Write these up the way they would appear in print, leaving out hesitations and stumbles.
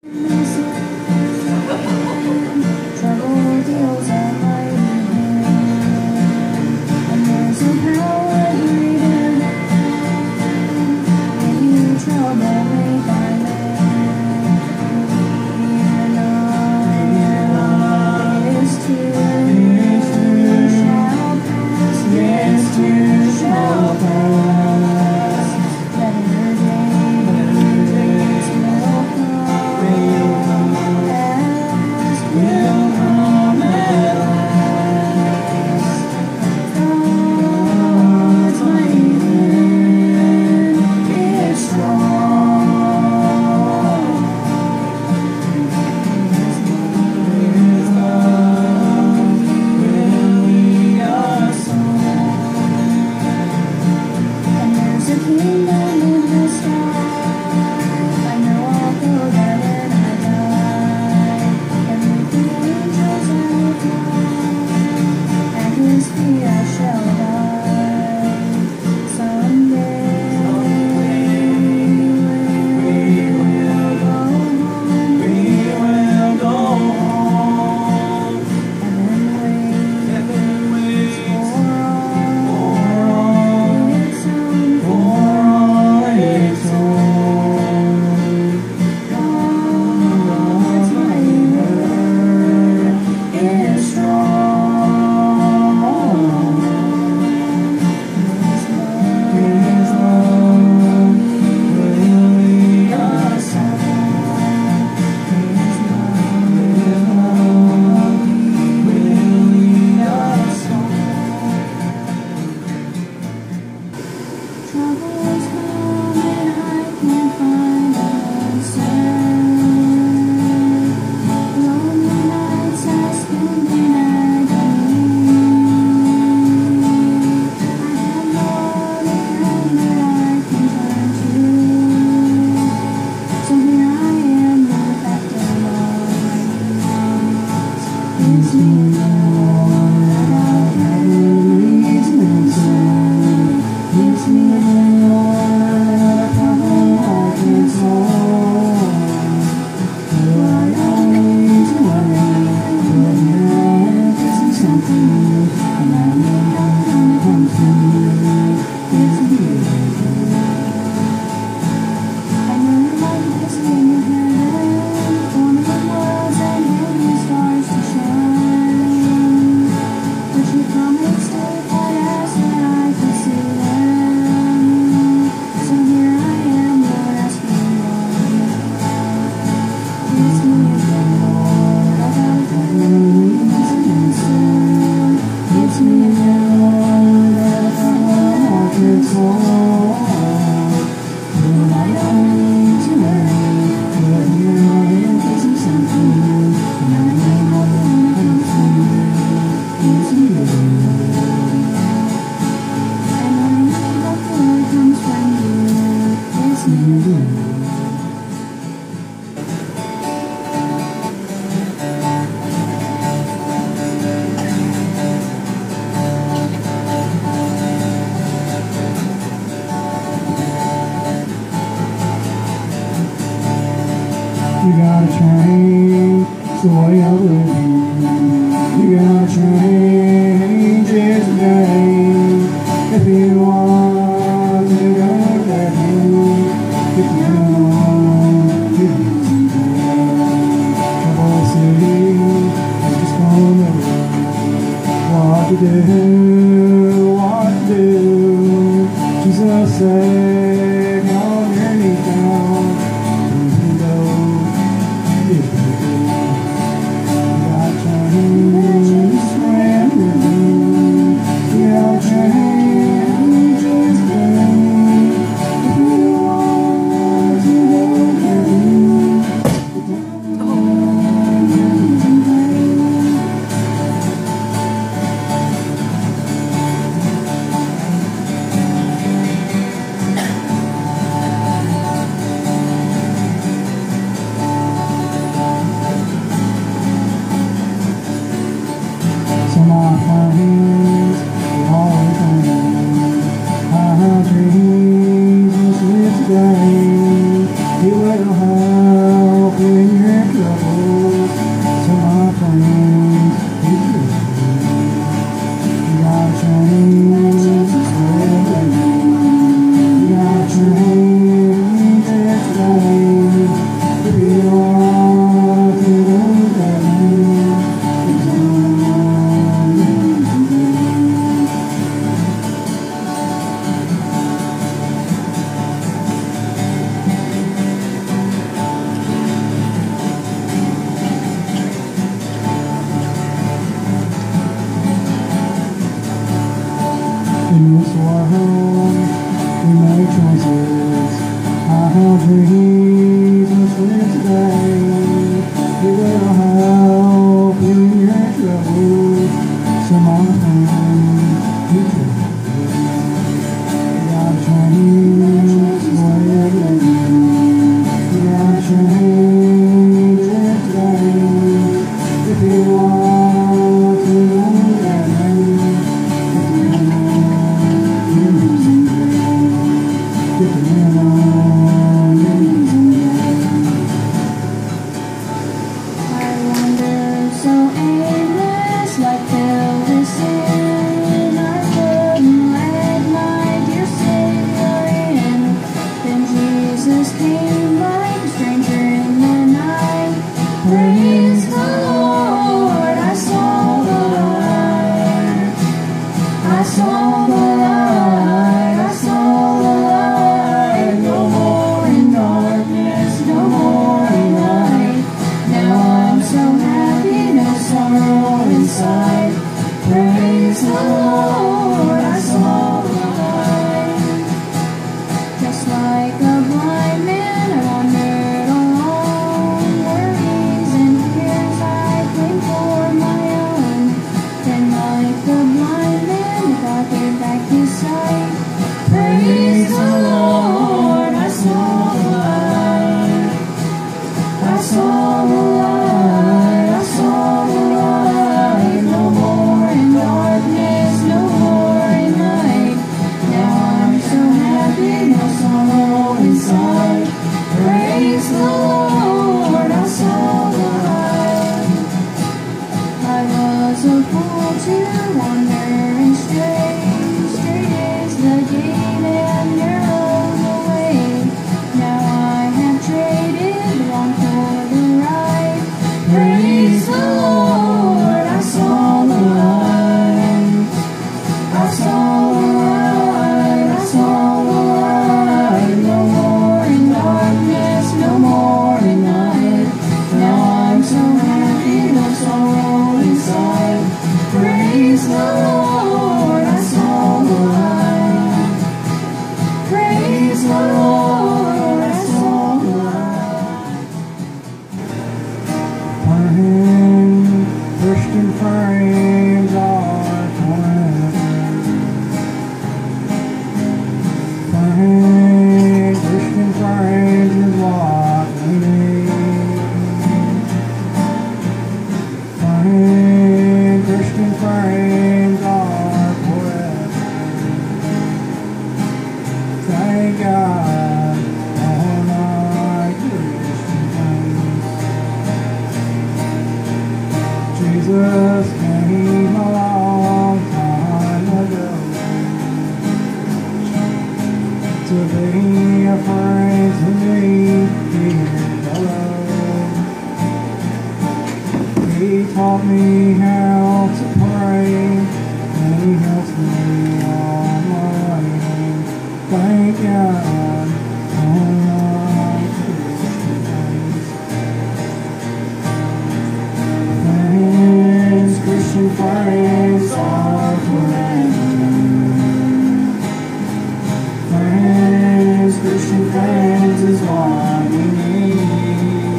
You gotta change the way of living. You gotta change it today. If you want to go to heaven, if you want to be today. Trouble City, I just wanna know what to do, what to do. Jesus said, on your knees down. thank God for my Christian friends. Jesus came a long time ago to be a friend to me here below. He taught me how to pray, and he helps me on my way. Thank God for my Christian friends. Friends, Christian friends are forever. Friends, Christian friends is what we need.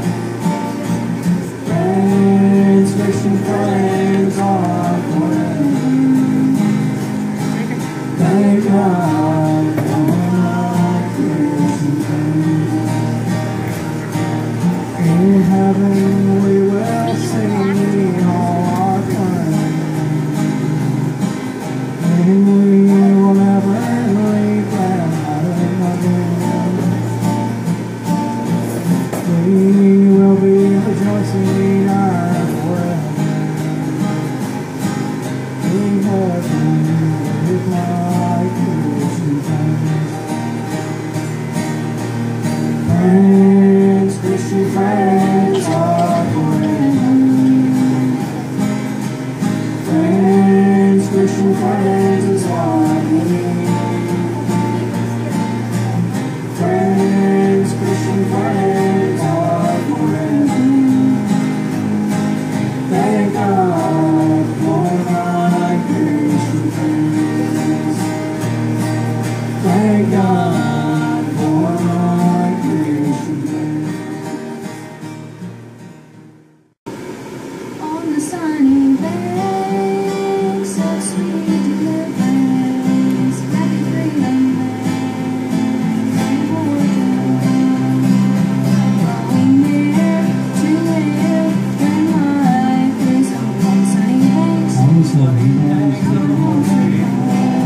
Friends, Christian friends are forever. Thank God for my Christian friends. In heaven we will sing all our friends, and we will never leave them again. We will be rejoicing forever in heaven with my Christian friends. Friends, Christian friends are forever. Friends, Christian friends is what we need. Friends, Christian friends are forever. Thank God for my Christian friends. Thank God for my Christian friends. On the sunny banks of sweet deliverance, happy freedom land, going there to live when life is on sunny banks. On the sunny banks of Home sweet home.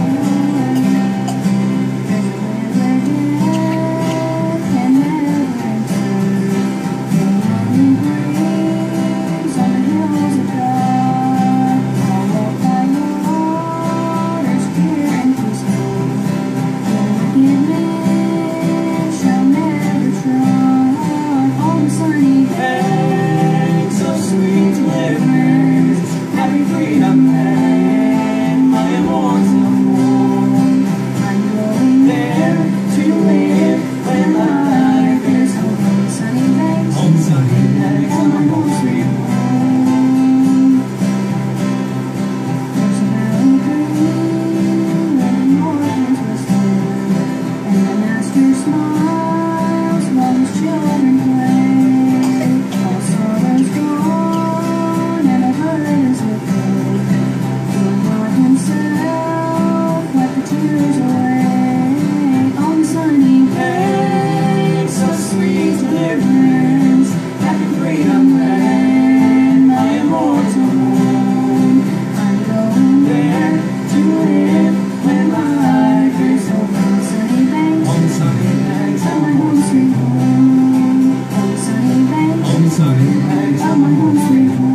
There's a land where death can never enter. The lonely breeze on the hills of God. I'll walk by your waters pure and peaceful. The wicked man shall never trod on the sunny banks of sweet deliverance. Happy freedom land, my immortal home. I'm going there to live when life is on the sunny banks. On the sunny banks of my home sweet home. There's a valley green where the north winds whisper, and the master smiles while his children play. All sorrow's gone and the burden is lifted. The Lord himself wiped the tears away. On the sunny banks of sweet deliverance, happy freedom land, my immortal home. I'm going there to live when life is over. On the sunny banks, On the sunny banks of my home sweet home. On the sunny banks, On the sunny banks of my home sweet home.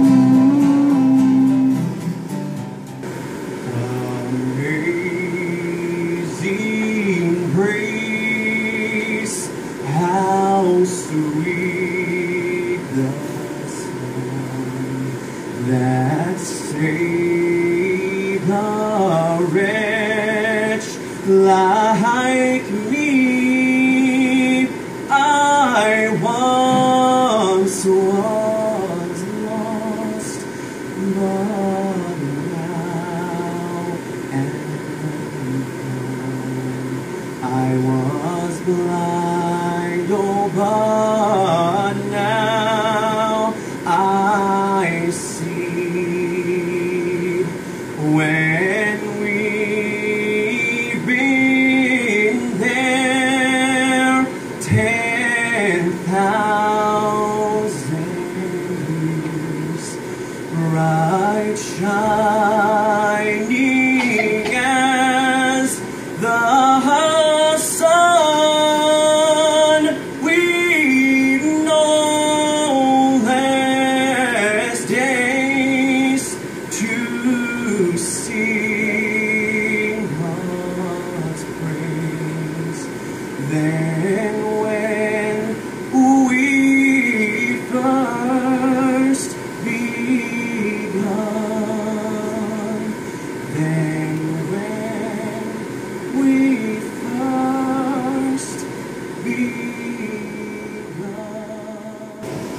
Amazing grace, how sweet the sound that saved a wretch like me. I once was lost, but now am found. I was blind, oh, but now I see. When we've been there 10,000 years, bright shining as the sun. Then when we first begun, then when we first begun,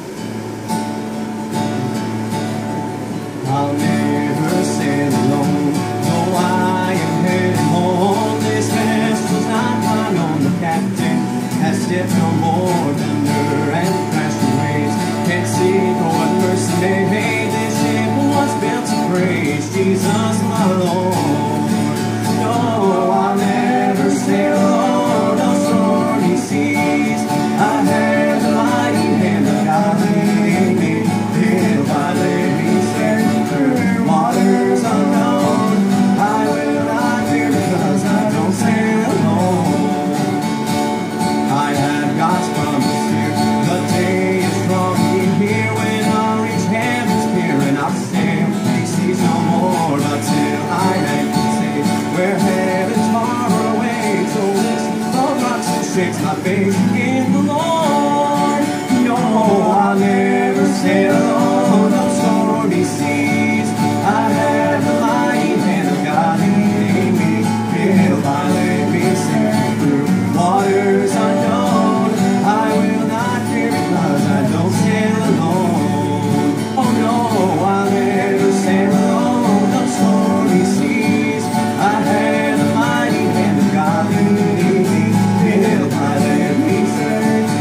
I'll never sail alone, though I am headed home. This vessel's not mine on the captain, has stepped no more thunder and crashing waves. Can't see what mercy may made. This ship was built to praise Jesus my Lord. No, I'll never sail alone on stormy seas. I have the mighty hand of God leading me. Little by little, through waters unknown, I will not fear because I don't sail alone. I have God's promise here. The day is drawing near when I'll reach heaven's pier and I'll sail these seas no more until I land safe where heaven's far away. So listen, the rocks and shakes my faith in the Lord. No, I'll never sail alone on stormy seas. I have the mighty hand of God leading me. Little by little, be safe through waters unknown. I will not fear because I don't sail alone. Oh no, I'll never sail alone on stormy seas. I have the mighty hand of God leading me. Little by little, be safe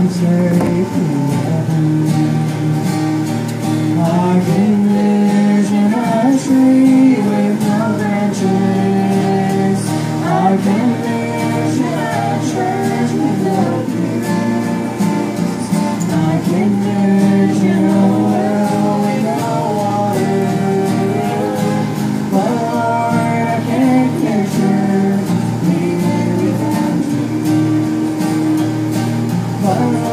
I'm safe in heaven. I can vision a tree with no branches. I can vision a church with no pews. I can vision a well with no water. But Lord, I can't picture me without you. But